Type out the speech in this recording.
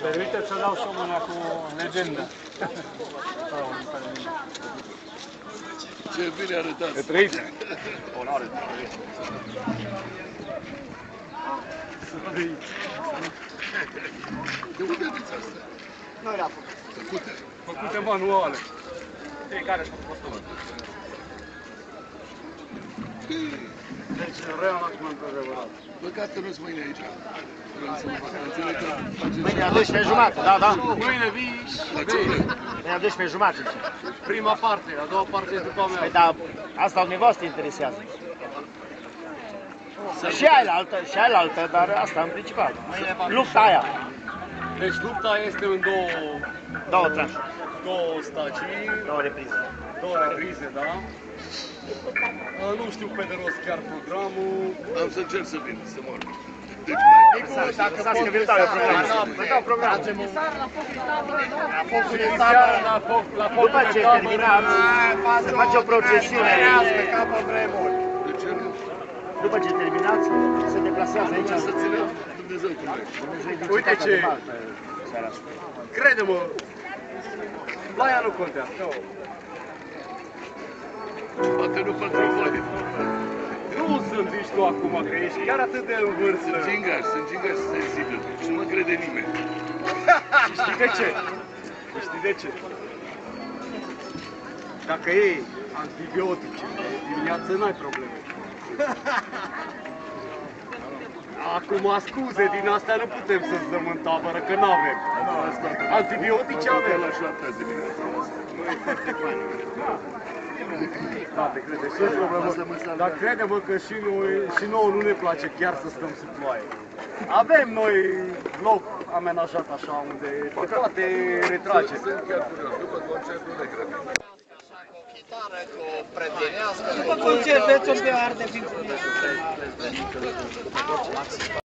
Permite să dau și o mână cu legendă. Ce bine arătați! E trăiți? Onoare. De unde aveți asta? Noi le-am făcut. Făcute? Făcute manuale. Fiecare și-a făcut unul. Deci, relaxment adevărat. Păcat că nu-s mâine aici. Vreau să mă fac. Înțeleg că faceți... Mâine la 12:30, da, da. Mâine vii, La ce oră? Mâine la 12:30. prima parte, a doua parte e după mea. Păi da, asta dumneavoastră interesează. Și aia la altă, dar asta în principal. Lupta aia. Deci lupta este în Două tranșe, două stagii, două reprize. două reprize, da? Nu știu pe de rost chiar programul. Am să încerc să vin, să mor. Deci Dacă dați că vi-l dau eu programul. Vă dau programul. La focul După ce de tabără, terminați, se face o procesiune. de ce nu? După ce terminați, se deplasează aici. Să țină Dumnezeu cu noi. Dumnezeu din Uite Cetatea ce- de Malta, seara asta. crede-mă, baia nu contează. Poate nu pentru voi. Nu sunt nici tu acum, că ești chiar atât de în vârstă. Sunt gingaș sensibil și nu mă crede nimeni. Și știi de ce? Știi de ce? Dacă iei antibiotice dimineață, n-ai probleme. Acum, scuze, din astea nu putem să-ți dăm în tabără, că n-avem. Antibiotice avem. La 7 dimineața. Da, te crede, și problemă. Dar crede-mă că și nouă nu ne place chiar să stăm sub ploaie. Avem noi loc amenajat așa unde te poate retrage. Sunt chiar curios, după concert nu ne grăbim. Cu o chitară, cu o prădenească. După concert, veți o bea arde, fiind